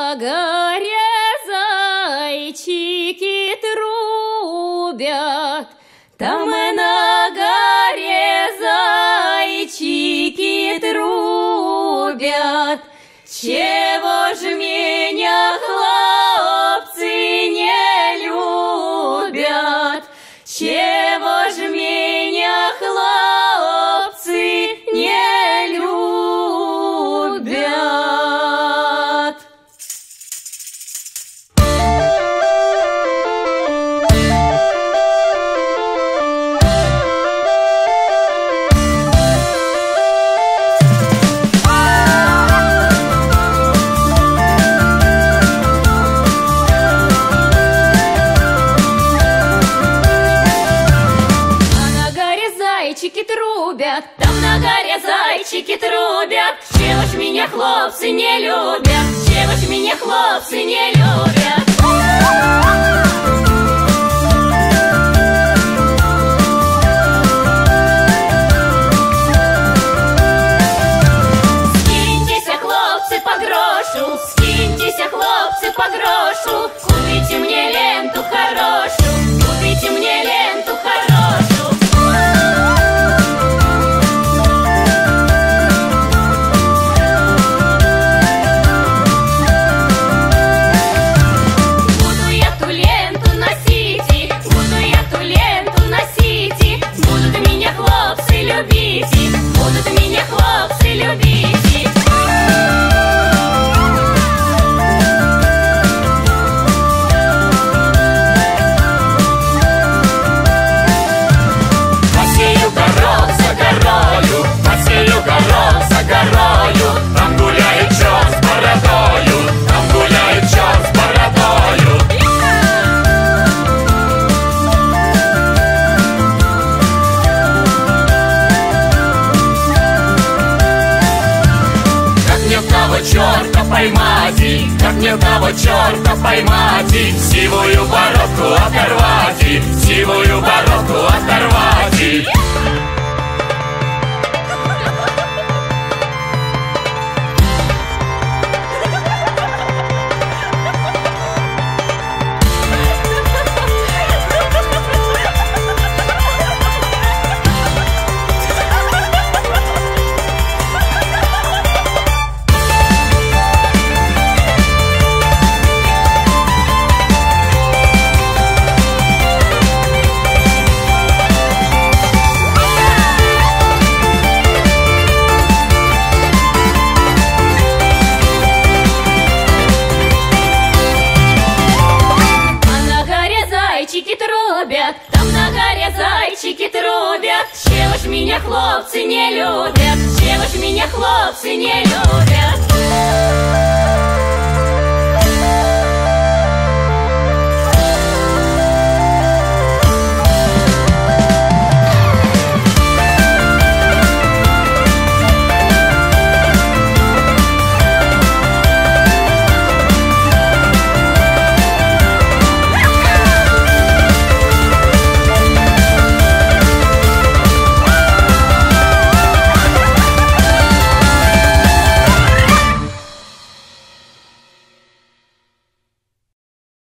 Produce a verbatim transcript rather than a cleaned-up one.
на горе зайчики трубят, там на горе зайчики трубят. Чего ж меня хлопцы не любят? Чего ж меня хлопцы не любят? Зайчики трубят, там на горе зайчики трубят. Чего ж меня хлопцы не любят? Чего ж меня хлопцы не любят? Скиньтесь, хлопцы, по грошу, скиньтесь, хлопцы, по грошу. Купите мне ленту хорошую, купите мне ленту хорошую. Будут меня хлопцы любить. Посею горох за горою, посею горох за горою. Там гуляет черт с бородою, там гуляет черт с бородою. Черта поймать, как мне того черта поймать, сивую бородку оторвать, сивую бородку оторвать. Там на горе зайчики трубят. Чего ж меня хлопцы не любят? Чего ж меня хлопцы не любят?